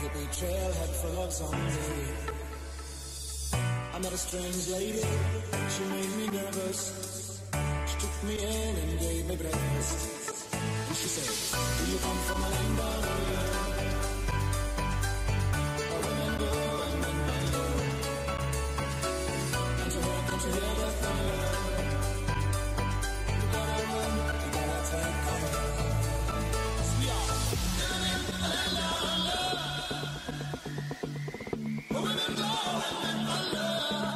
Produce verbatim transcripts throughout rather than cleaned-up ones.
hippie trailhead full of zombies. I met a strange lady, she made me nervous. She took me in and gave me breakfast. And she said, do you come from a land of love? A women go and men men go. Can't you hear, can't you hear the thunder? You gotta run, you gotta take cover. We are living in a land of love. A women go and men men go.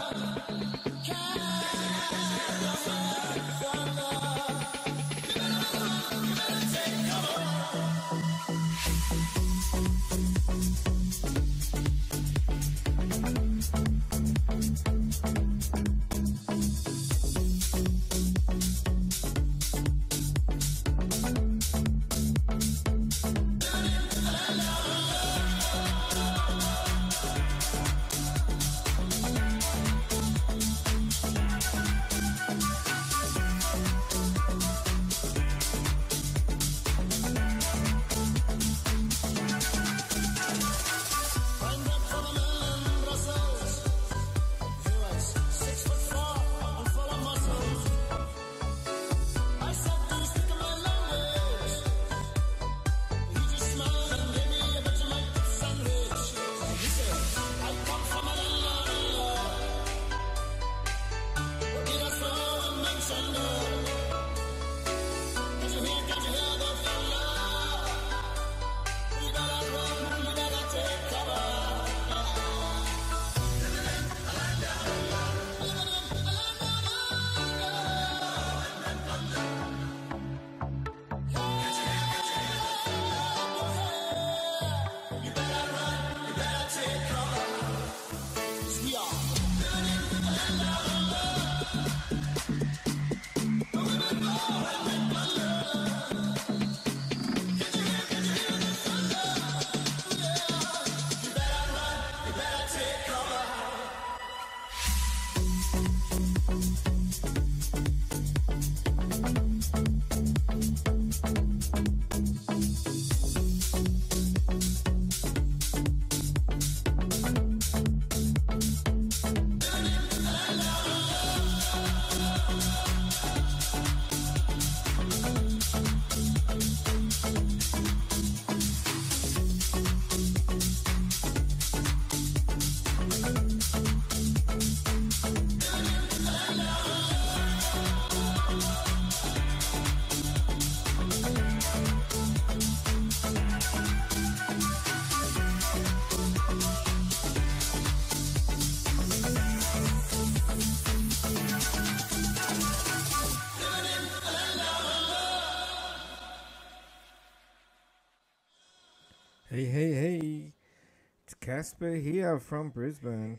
Hey, hey, hey, it's Casper here from Brisbane.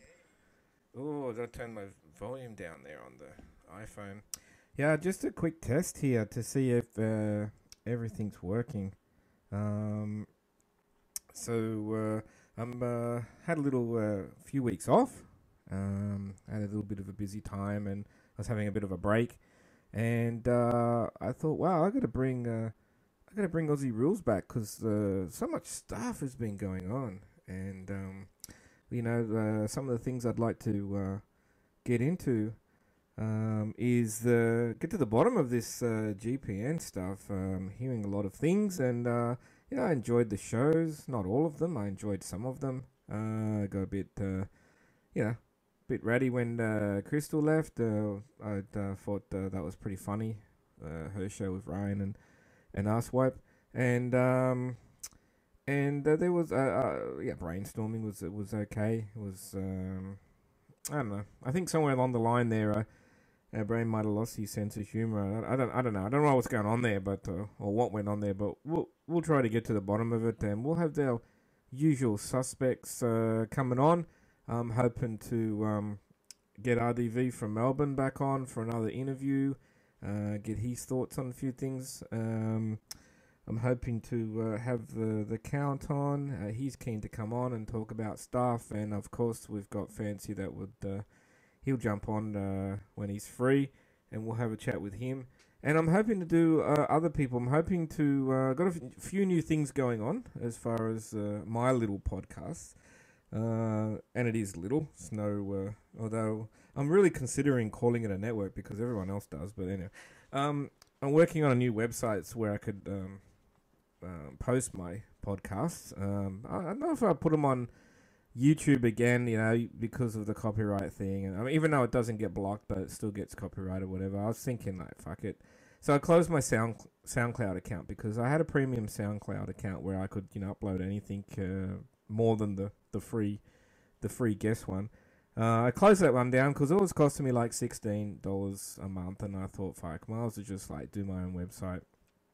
Oh, I turned my volume down there on the iPhone. Yeah, just a quick test here to see if uh, everything's working. Um, so uh, I'm uh, had a little uh, few weeks off. Um, I had a little bit of a busy time, and I was having a bit of a break. And uh, I thought, wow, I got to bring. Uh, I gotta bring Aussie Rules back because uh, so much stuff has been going on, and um, you know uh, some of the things I'd like to uh, get into um, is uh, get to the bottom of this uh, G P N stuff. Um, hearing a lot of things, and uh, you know I enjoyed the shows, not all of them. I enjoyed some of them. Uh, I got a bit, uh, you know, bit ratty when uh, Crystal left. Uh, I uh, thought uh, that was pretty funny. Uh, her show with Ryan and. and Asswipe, and um, and uh, there was uh, uh, yeah, brainstorming was it was okay. It was um, I don't know. I think somewhere along the line there, uh, our brain might have lost his sense of humor. I, I don't I don't know. I don't know what's going on there, but uh, or what went on there. But we'll we'll try to get to the bottom of it, and we'll have our usual suspects uh, coming on. I'm hoping to um, get R D V from Melbourne back on for another interview. Uh, get his thoughts on a few things. Um, I'm hoping to uh, have the, the Count on. Uh, he's keen to come on and talk about stuff. And of course, we've got Fancy that would uh, he'll jump on uh, when he's free, and we'll have a chat with him. and I'm hoping to do uh, other people. I'm hoping to uh, got a f- few new things going on as far as uh, my little podcast, uh, and it is little. It's no, uh, although I'm really considering calling it a network because everyone else does. But anyway, um, I'm working on a new website where I could um, uh, post my podcasts. Um, I, I don't know if I put them on YouTube again, you know, because of the copyright thing, and I mean, even though it doesn't get blocked, but it still gets copyrighted or whatever. I was thinking like, fuck it. So I closed my Sound SoundCloud account because I had a premium SoundCloud account where I could, you know, upload anything uh, more than the, the free the free guest one. Uh, I closed that one down because it was costing me like sixteen dollars a month, and I thought, fuck, might as well just like do my own website.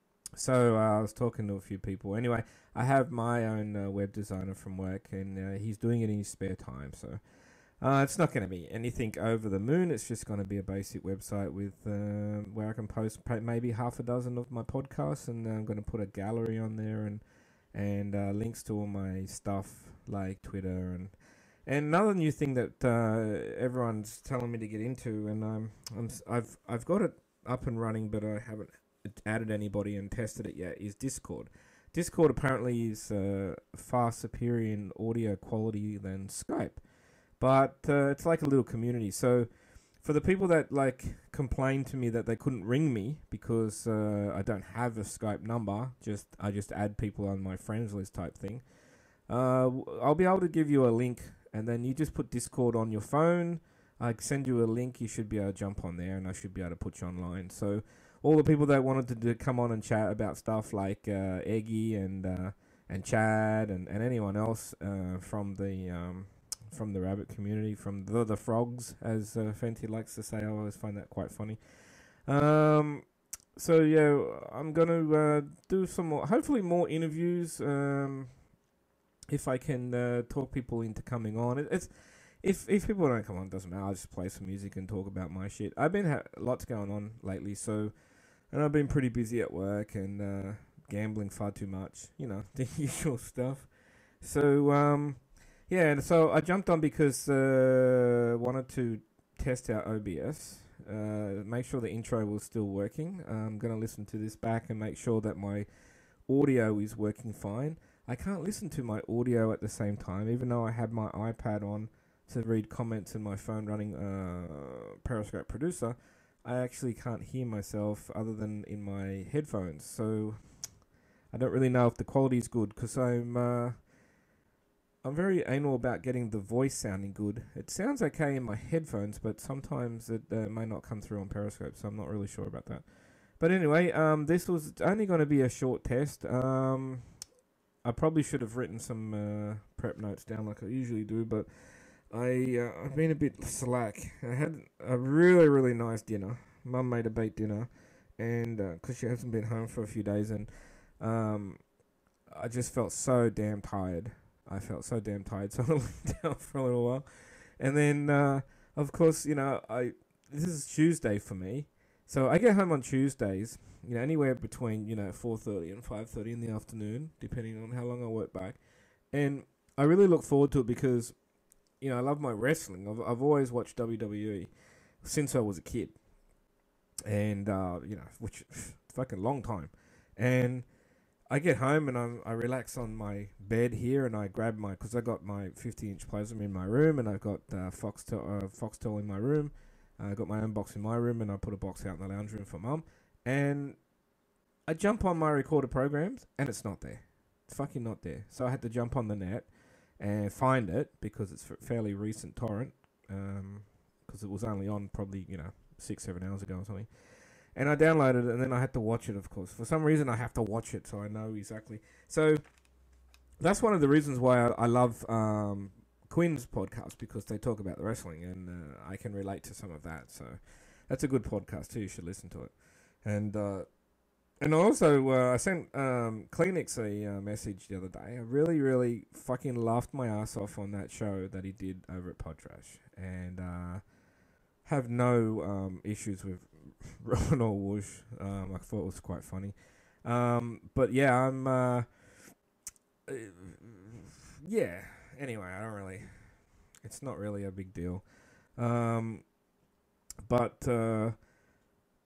So uh, I was talking to a few people. Anyway, I have my own uh, web designer from work, and uh, he's doing it in his spare time. So uh, it's not going to be anything over the moon. It's just going to be a basic website with uh, where I can post maybe half a dozen of my podcasts, and uh, I'm going to put a gallery on there and and uh, links to all my stuff like Twitter and and another new thing that uh, everyone's telling me to get into, and um, I'm s- I've I've got it up and running, but I haven't added anybody and tested it yet, is Discord. Discord apparently is uh, far superior in audio quality than Skype, but uh, it's like a little community. So for the people that like complain to me that they couldn't ring me because uh, I don't have a Skype number, just I just add people on my friends list type thing. Uh, I'll be able to give you a link, and then you just put Discord on your phone. I send you a link. You should be able to jump on there, and I should be able to put you online. So all the people that wanted to do, come on and chat about stuff like uh, Eggy and uh, and Chad and, and anyone else uh, from the um, from the rabbit community, from the the frogs, as uh, Fenty likes to say. I always find that quite funny. Um, so yeah, I'm gonna uh, do some more, hopefully more interviews. Um, if I can uh, talk people into coming on, it, it's if if people don't come on, it doesn't matter. I'll just play some music and talk about my shit. I've been ha- lots going on lately, so. And I've been pretty busy at work and uh, gambling far too much, you know, the usual stuff. So, um, yeah, and so I jumped on because uh, wanted to test out O B S, uh, make sure the intro was still working. I'm going to listen to this back and make sure that my audio is working fine. I can't listen to my audio at the same time, even though I have my iPad on to read comments and my phone running uh, Periscope Producer. I actually can't hear myself other than in my headphones, so I don't really know if the quality is good because I'm uh, I'm very anal about getting the voice sounding good. It sounds okay in my headphones, but sometimes it uh, may not come through on Periscope, so I'm not really sure about that. But anyway, um, this was only going to be a short test. Um, I probably should have written some uh, prep notes down like I usually do, but I uh, I've been a bit slack. I had a really really nice dinner. Mum made a baked dinner, and because uh, she hasn't been home for a few days, and um, I just felt so damn tired. I felt so damn tired, so I lay down for a little while, and then uh, of course you know I this is Tuesday for me, so I get home on Tuesdays. You know anywhere between you know four thirty and five thirty in the afternoon, depending on how long I work back, and I really look forward to it because. You know, I love my wrestling. I've I've always watched W W E since I was a kid, and uh, you know, which fucking long time. And I get home and I I relax on my bed here, and I grab my because I got my fifty inch plasma in my room, and I've got uh, Foxtel uh, Foxtel in my room. I got my own box in my room, and I put a box out in the lounge room for Mum. And I jump on my recorded programs, and it's not there. It's fucking not there. So I had to jump on the net and find it because it's a fairly recent torrent because um, it was only on probably you know six seven hours ago or something, and I downloaded it and then I had to watch it. Of course, for some reason I have to watch it so I know exactly. So that's one of the reasons why I, I love um, Quinn's podcast because they talk about the wrestling and uh, I can relate to some of that. So that's a good podcast too. You should listen to it. And uh, And also, uh, I sent um, Kleenex a uh, message the other day. I really, really fucking laughed my ass off on that show that he did over at Podtrash. And uh, have no um, issues with Robin or Whoosh. Um, I thought it was quite funny. Um, but yeah, I'm... Uh, uh, yeah, anyway, I don't really... It's not really a big deal. Um, but... Uh,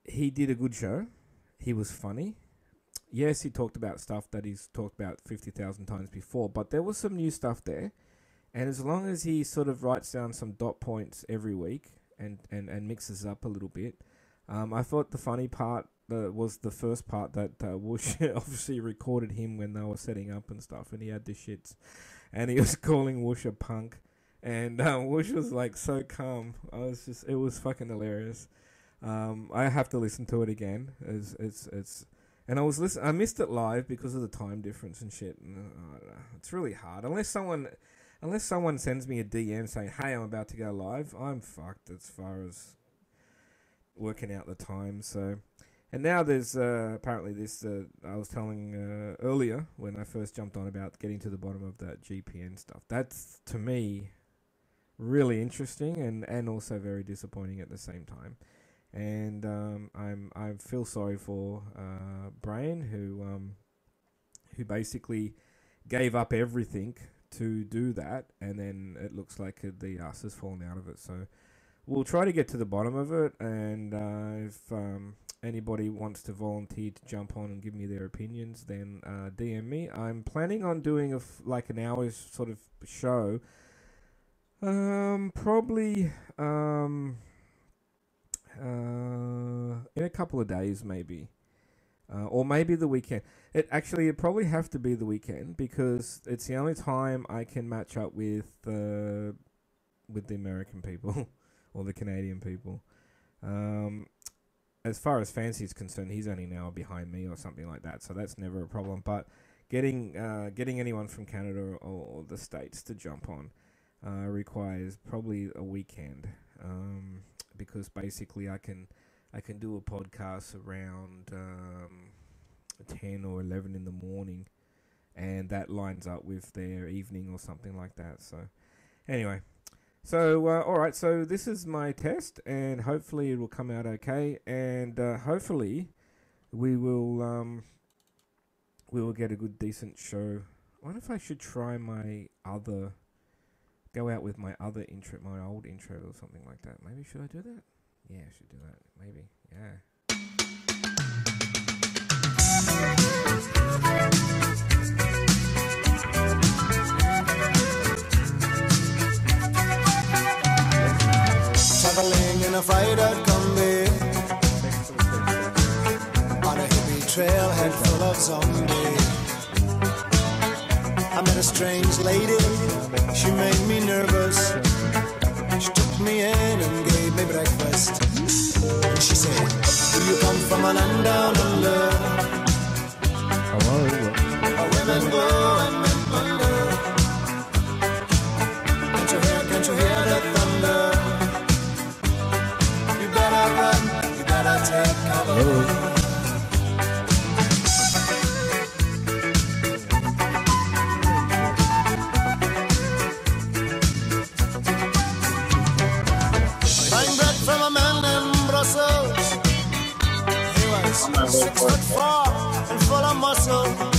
he did a good show. He was funny. Yes, he talked about stuff that he's talked about fifty thousand times before, but there was some new stuff there. And as long as he sort of writes down some dot points every week and, and, and mixes it up a little bit, um, I thought the funny part uh, was the first part that uh, Whoosh obviously recorded him when they were setting up and stuff, and he had the shits. And he was calling Whoosh a punk. And uh, Whoosh was like so calm. I was just, it was fucking hilarious. Um, I have to listen to it again. It's, it's, it's, and I was listen. I missed it live because of the time difference and shit. And, uh, I don't know. It's really hard unless someone, unless someone sends me a D M saying, "Hey, I'm about to go live." I'm fucked as far as working out the time. So, and now there's uh, apparently this. Uh, I was telling uh, earlier when I first jumped on about getting to the bottom of that G P N stuff. That's to me really interesting and, and also very disappointing at the same time. And um, I'm I feel sorry for uh, Brain, who um, who basically gave up everything to do that, and then it looks like the ass has fallen out of it. So we'll try to get to the bottom of it, and uh, if um, anybody wants to volunteer to jump on and give me their opinions, then uh, D M me. I'm planning on doing a f- like an hour's sort of show. Um, probably um. Uh, in a couple of days, maybe, uh, or maybe the weekend. It actually it probably have to be the weekend because it's the only time I can match up with uh, with the American people or the Canadian people. Um, as far as Fancy is concerned, he's only an hour behind me or something like that, so that's never a problem. But getting uh, getting anyone from Canada or, or the States to jump on uh, requires probably a weekend. Um, because basically I can I can do a podcast around um, ten or eleven in the morning, and that lines up with their evening or something like that. So anyway, so uh, all right, so this is my test, and hopefully it will come out okay, and uh, hopefully we will um, we will get a good decent show. I wonder if I should try my other. Go out with my other intro, my old intro or something like that. Maybe should I do that? Yeah, I should do that. Maybe. Yeah. Traveling in a freighter combi on a hippie trailhead full of zombies. I met a strange lady, she made me nervous. She took me in and gave me breakfast. And she said, "Do you come from a land down under? Where women go and men wonder. Can't you hear, can't you hear the thunder? You better run, you better take cover." Six foot four and full of muscle.